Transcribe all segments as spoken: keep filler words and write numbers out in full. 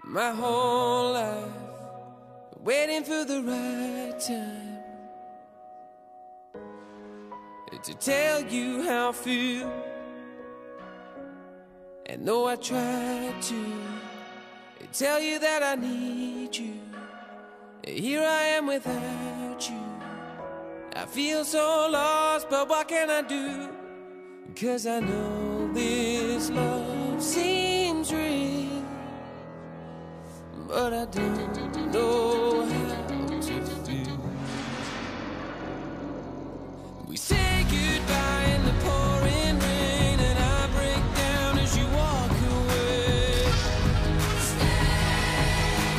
my whole life, waiting for the right time to tell you how I feel. And though I tried to tell you that I need you, here I am without you. I feel so lost, but what can I do? 'Cause I know this love seems real, but I don't know how to feel. We say goodbye in the pouring rain, and I break down as you walk away. Stay,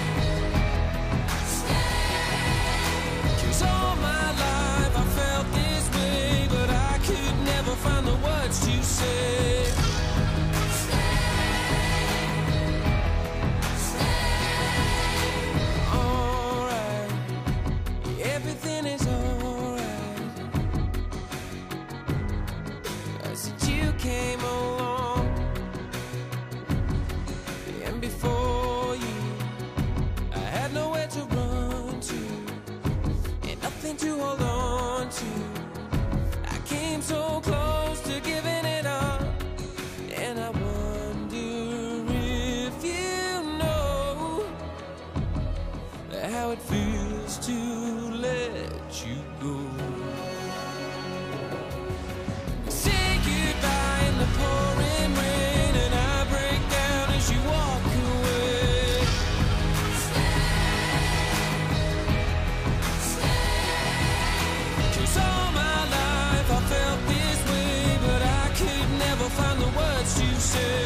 stay. 'Cause all my life I felt this way, but I could never find the words to say. Came along, and before you I had nowhere to run to, and nothing to hold on to. I came so close to giving it up, and I wonder if you know how it feels to let you go. Pouring rain, and I break down as you walk away. Stay, stay. 'Cause all my life I felt this way, but I could never find the words to say.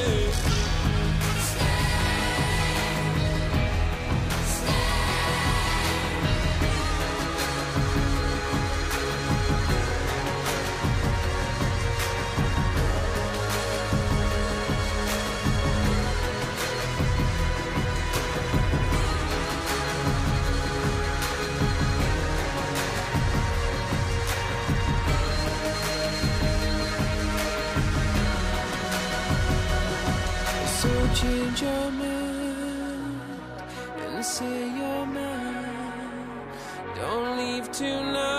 So change your mind and say you're mine. Don't leave tonight.